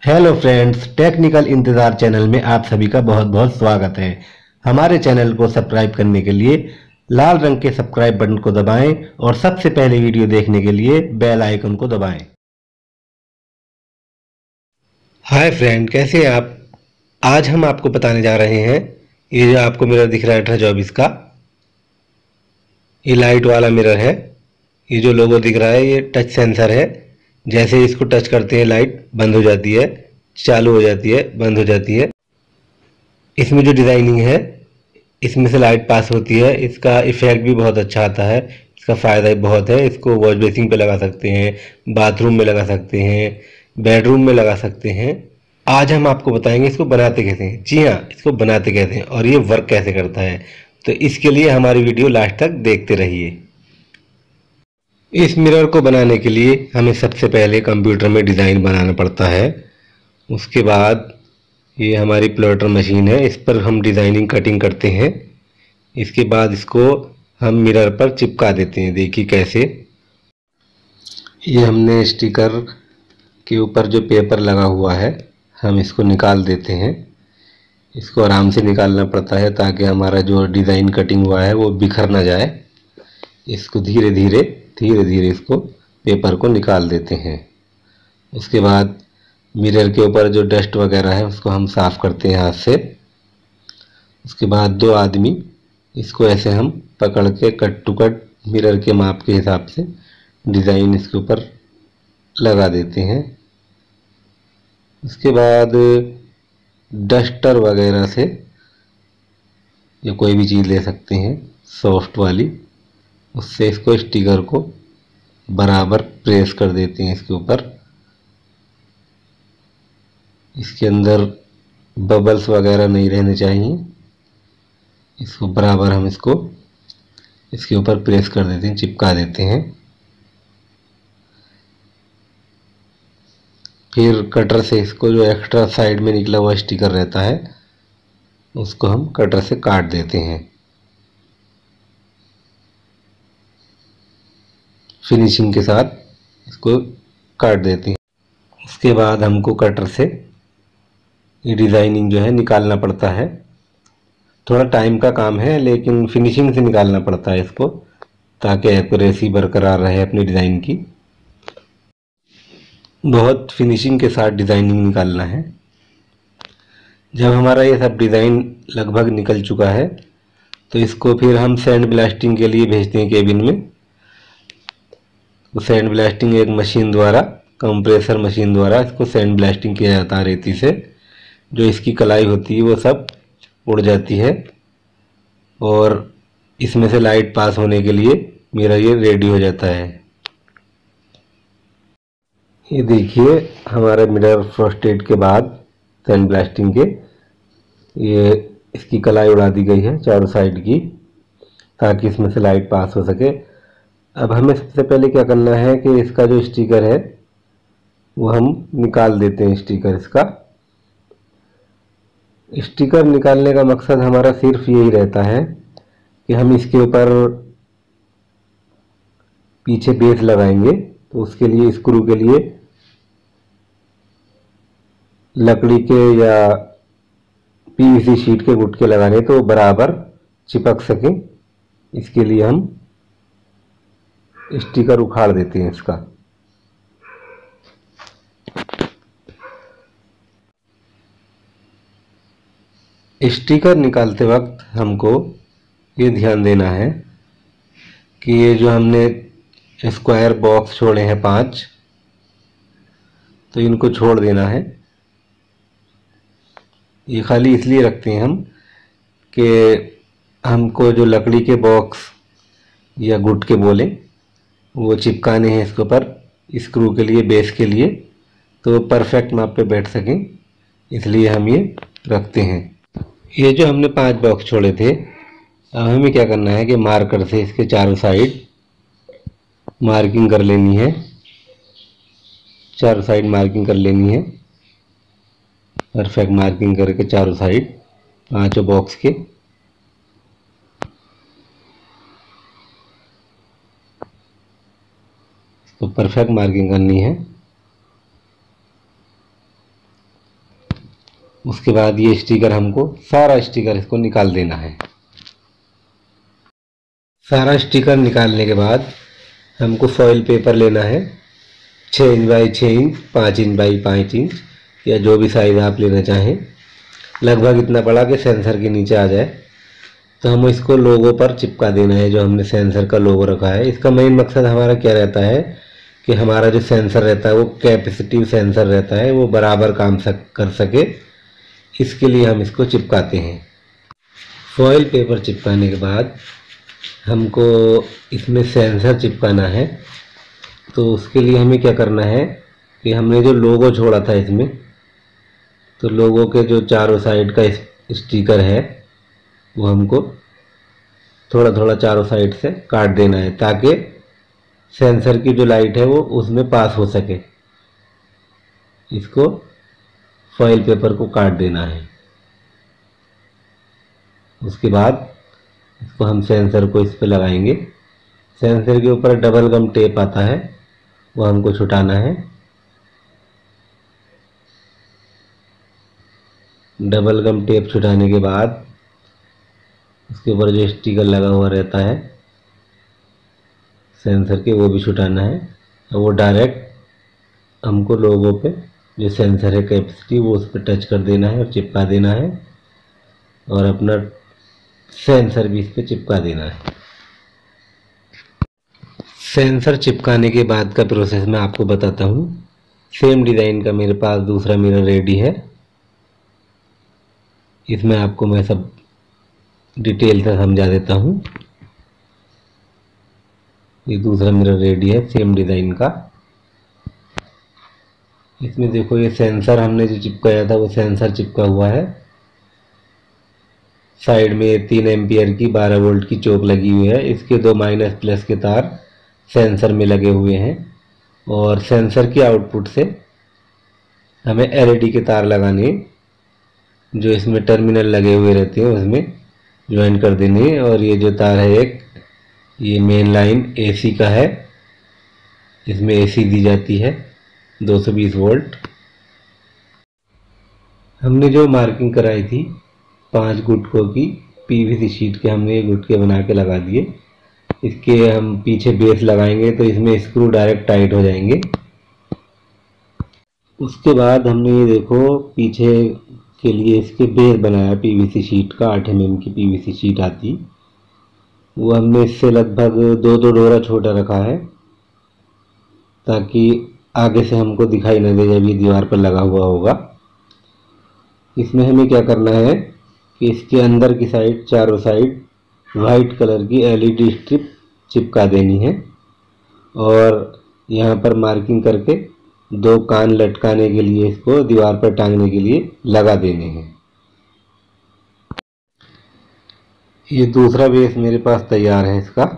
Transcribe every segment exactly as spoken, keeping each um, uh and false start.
Hello friends, technical इंतज़ार channel में आप सभी का बहुत बहुत स्वागत है। हमारे चैनल को सब्सक्राइब करने के लिए लाल रंग के सब्सक्राइब बटन को दबाएं और सबसे पहले वीडियो देखने के लिए बेल आइकन को दबाएं। हाय फ्रेंड, कैसे हैं आप? आज हम आपको बताने जा रहे हैं, ये जो आपको मिरर दिख रहा है अठारह चौबीस का, ये लाइट वाला मिरर है। ये जो लोगो दिख रहा है ये टच सेंसर है। जैसे इसको टच करते हैं लाइट बंद हो जाती है, चालू हो जाती है, बंद हो जाती है। इसमें जो डिज़ाइनिंग है, इसमें से लाइट पास होती है। इसका इफेक्ट भी बहुत अच्छा आता है। इसका फ़ायदा भी बहुत है। इसको वॉश बेसिन पे लगा सकते हैं, बाथरूम में लगा सकते हैं, बेडरूम में लगा सकते हैं। आज हम आपको बताएंगे इसको बनाते कैसे हैं। जी हाँ, इसको बनाते कैसे हैं और ये वर्क कैसे करता है। तो इसके लिए हमारी वीडियो लास्ट तक देखते रहिए। इस मिरर को बनाने के लिए हमें सबसे पहले कंप्यूटर में डिज़ाइन बनाना पड़ता है। उसके बाद ये हमारी प्लॉटर मशीन है, इस पर हम डिज़ाइनिंग कटिंग करते हैं। इसके बाद इसको हम मिरर पर चिपका देते हैं। देखिए कैसे। ये हमने स्टिकर के ऊपर जो पेपर लगा हुआ है, हम इसको निकाल देते हैं। इसको आराम से निकालना पड़ता है ताकि हमारा जो डिज़ाइन कटिंग हुआ है वो बिखर ना जाए। इसको धीरे धीरे धीरे धीरे इसको पेपर को निकाल देते हैं। उसके बाद मिरर के ऊपर जो डस्ट वगैरह है उसको हम साफ़ करते हैं हाथ से। उसके बाद दो आदमी इसको ऐसे हम पकड़ के कट टू कट मिरर के माप के हिसाब से डिज़ाइन इसके ऊपर लगा देते हैं। उसके बाद डस्टर वगैरह से या कोई भी चीज़ ले सकते हैं सॉफ्ट वाली, उससे इसको स्टिकर को बराबर प्रेस कर देते हैं इसके ऊपर। इसके अंदर बबल्स वगैरह नहीं रहने चाहिए। इसको बराबर हम इसको इसके ऊपर प्रेस कर देते हैं, चिपका देते हैं। फिर कटर से इसको जो एक्स्ट्रा साइड में निकला हुआ स्टिकर रहता है उसको हम कटर से काट देते हैं। फिनिशिंग के साथ इसको काट देते हैं। उसके बाद हमको कटर से ये डिज़ाइनिंग जो है निकालना पड़ता है। थोड़ा टाइम का काम है लेकिन फिनिशिंग से निकालना पड़ता है इसको, ताकि एक्यूरेसी बरकरार रहे अपनी डिज़ाइन की। बहुत फिनिशिंग के साथ डिज़ाइनिंग निकालना है। जब हमारा ये सब डिज़ाइन लगभग निकल चुका है तो इसको फिर हम सैंड ब्लास्टिंग के लिए भेजते हैं केबिन में। तो सैंड ब्लास्टिंग एक मशीन द्वारा, कंप्रेसर मशीन द्वारा इसको सैंड ब्लास्टिंग किया जाता है। रेती से जो इसकी कलाई होती है वो सब उड़ जाती है और इसमें से लाइट पास होने के लिए मेरा ये रेडी हो जाता है। ये देखिए हमारा मिरर फ्रस्टेड के बाद सैंड ब्लास्टिंग के ये इसकी कलाई उड़ा दी गई है चारों साइड की, ताकि इसमें से लाइट पास हो सके। अब हमें सबसे पहले क्या करना है कि इसका जो स्टिकर है वो हम निकाल देते हैं। स्टिकर इसका स्टिकर निकालने का मकसद हमारा सिर्फ यही रहता है कि हम इसके ऊपर पीछे बेस लगाएंगे। तो उसके लिए स्क्रू के लिए लकड़ी के या पीवीसी शीट के गुटके लगाने तो बराबर चिपक सके। इसके लिए हम स्टिकर उखाड़ देते हैं इसका। स्टिकर निकालते वक्त हमको ये ध्यान देना है कि ये जो हमने स्क्वायर बॉक्स छोड़े हैं पांच, तो इनको छोड़ देना है। ये खाली इसलिए रखते हैं हम कि हमको जो लकड़ी के बॉक्स या गुटके बोले वो चिपकाने हैं इसके ऊपर स्क्रू के लिए, बेस के लिए, तो परफेक्ट माप पे बैठ सकें, इसलिए हम ये रखते हैं। ये जो हमने पांच बॉक्स छोड़े थे, अब हमें क्या करना है कि मार्कर से इसके चारों साइड मार्किंग कर लेनी है। चारों साइड मार्किंग कर लेनी है, परफेक्ट मार्किंग करके चारों साइड पांचों बॉक्स के। तो परफेक्ट मार्किंग करनी है। उसके बाद ये स्टिकर हमको सारा स्टिकर इसको निकाल देना है। सारा स्टिकर निकालने के बाद हमको फॉइल पेपर लेना है, छः इंच बाई छः इंच, पाँच इंच बाई पाँच इंच, या जो भी साइज़ आप लेना चाहें, लगभग इतना बड़ा कि सेंसर के नीचे आ जाए। तो हम इसको लोगो पर चिपका देना है, जो हमने सेंसर का लोगो रखा है। इसका मेन मकसद हमारा क्या रहता है कि हमारा जो सेंसर रहता है वो कैपेसिटिव सेंसर रहता है, वो बराबर काम सक कर सके, इसके लिए हम इसको चिपकाते हैं। फॉइल पेपर चिपकाने के बाद हमको इसमें सेंसर चिपकाना है। तो उसके लिए हमें क्या करना है कि हमने जो लोगो छोड़ा था इसमें, तो लोगो के जो चारों साइड का स्टिकर है वो हमको थोड़ा थोड़ा चारों साइड से काट देना है, ताकि सेंसर की जो लाइट है वो उसमें पास हो सके। इसको फॉइल पेपर को काट देना है। उसके बाद इसको हम सेंसर को इस पे लगाएंगे। सेंसर के ऊपर डबल गम टेप आता है, वो हमको छुटाना है। डबल गम टेप छुटाने के बाद उसके ऊपर जो स्टिकर लगा हुआ रहता है सेंसर के, वो भी छुटाना है। और वो डायरेक्ट हमको लोगों पे जो सेंसर है कैपेसिटी, वो उस पर टच कर देना है और चिपका देना है, और अपना सेंसर भी इस पर चिपका देना है। सेंसर चिपकाने के बाद का प्रोसेस मैं आपको बताता हूँ। सेम डिज़ाइन का मेरे पास दूसरा मिरर रेडी है, इसमें आपको मैं सब डिटेल से समझा देता हूँ। ये दूसरा मिरर रेडी है सेम डिज़ाइन का। इसमें देखो ये सेंसर हमने जो चिपकाया था वो सेंसर चिपका हुआ है। साइड में तीन एम्पियर की बारह वोल्ट की चोक लगी हुई है। इसके दो माइनस प्लस के तार सेंसर में लगे हुए हैं, और सेंसर की आउटपुट से हमें एलईडी के तार लगाने, जो इसमें टर्मिनल लगे हुए रहते हैं उसमें ज्वाइन कर देने। और ये जो तार है एक, ये मेन लाइन एसी का है, इसमें एसी दी जाती है दो सौ बीस वोल्ट। हमने जो मार्किंग कराई थी पांच गुटकों की पीवीसी शीट के, हमने ये गुटके बना के लगा दिए। इसके हम पीछे बेस लगाएंगे तो इसमें स्क्रू डायरेक्ट टाइट हो जाएंगे। उसके बाद हमने ये देखो पीछे के लिए इसके बेस बनाया पीवीसी शीट का, आठ एम एम की पीवीसी शीट आती, वो हमने इससे लगभग दो दो डोरा छोटा रखा है, ताकि आगे से हमको दिखाई न दे जब ये दीवार पर लगा हुआ होगा। इसमें हमें क्या करना है कि इसके अंदर की साइड, चारों साइड वाइट कलर की एलईडी स्ट्रिप चिपका देनी है, और यहाँ पर मार्किंग करके दो कान लटकाने के लिए, इसको दीवार पर टांगने के लिए लगा देने हैं। ये दूसरा बेस मेरे पास तैयार है इसका।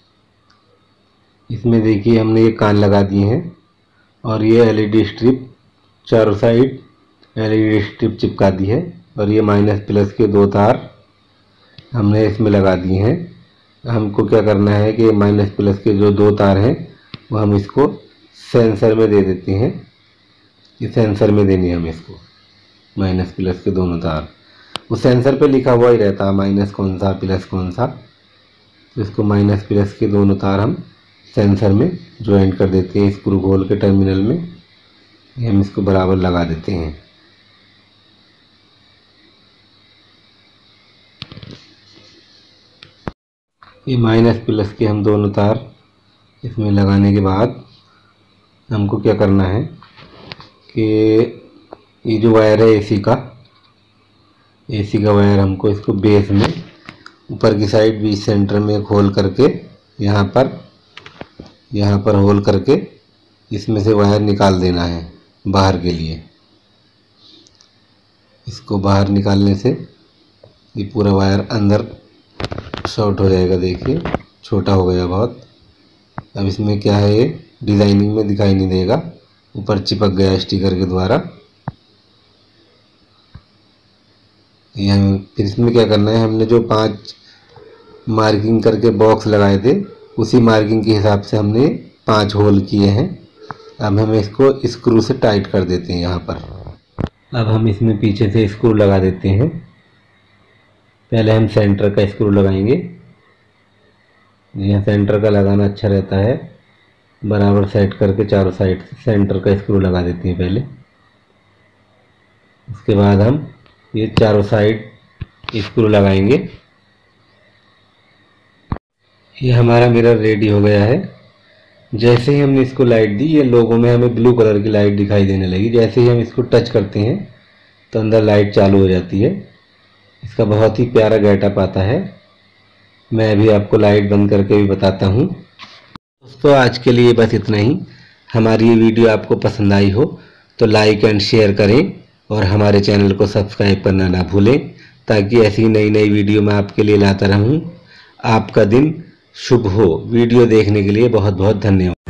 इसमें देखिए हमने ये कान लगा दिए हैं, और ये एलईडी स्ट्रिप चारों साइड एलईडी स्ट्रिप चिपका दी है, और ये माइनस प्लस के दो तार हमने इसमें लगा दिए हैं। हमको क्या करना है कि माइनस प्लस के जो दो तार हैं वो हम इसको सेंसर में दे देते हैं। ये सेंसर में देनी है हमें इसको, माइनस प्लस के दोनों तार। वो सेंसर पे लिखा हुआ ही रहता है माइनस कौन सा प्लस कौन सा। तो इसको माइनस प्लस के दोनों तार हम सेंसर में ज्वाइन कर देते हैं, स्क्रू होल के टर्मिनल में हम इसको बराबर लगा देते हैं। ये माइनस प्लस के हम दोनों तार इसमें लगाने के बाद हमको क्या करना है कि ये जो वायर है एसी का, एसी का वायर हमको इसको बेस में ऊपर की साइड बीच सेंटर में होल करके, यहाँ पर यहाँ पर होल करके इसमें से वायर निकाल देना है बाहर के लिए। इसको बाहर निकालने से ये पूरा वायर अंदर शॉर्ट हो जाएगा। देखिए छोटा हो गया बहुत। अब इसमें क्या है, ये डिजाइनिंग में दिखाई नहीं देगा, ऊपर चिपक गया स्टिकर के द्वारा। यहाँ फिर इसमें क्या करना है, हमने जो पांच मार्किंग करके बॉक्स लगाए थे उसी मार्किंग के हिसाब से हमने पांच होल किए हैं। अब हम इसको स्क्रू से टाइट कर देते हैं यहाँ पर। अब हम इसमें पीछे से स्क्रू लगा देते हैं। पहले हम सेंटर का स्क्रू लगाएंगे। यहाँ सेंटर का लगाना अच्छा रहता है, बराबर सेट करके चारों साइड से सेंटर का स्क्रू लगा देते हैं पहले। उसके बाद हम ये चारों साइड स्क्रू लगाएंगे। ये हमारा मिरर रेडी हो गया है। जैसे ही हमने इसको लाइट दी, ये लोगों में हमें ब्लू कलर की लाइट दिखाई देने लगी। जैसे ही हम इसको टच करते हैं तो अंदर लाइट चालू हो जाती है। इसका बहुत ही प्यारा गेटअप आता है। मैं अभी आपको लाइट बंद करके भी बताता हूँ। दोस्तों, आज के लिए बस इतना ही। हमारी ये वीडियो आपको पसंद आई हो तो लाइक एंड शेयर करें और हमारे चैनल को सब्सक्राइब करना ना भूलें, ताकि ऐसी नई नई वीडियो मैं आपके लिए लाता रहूं। आपका दिन शुभ हो। वीडियो देखने के लिए बहुत बहुत धन्यवाद।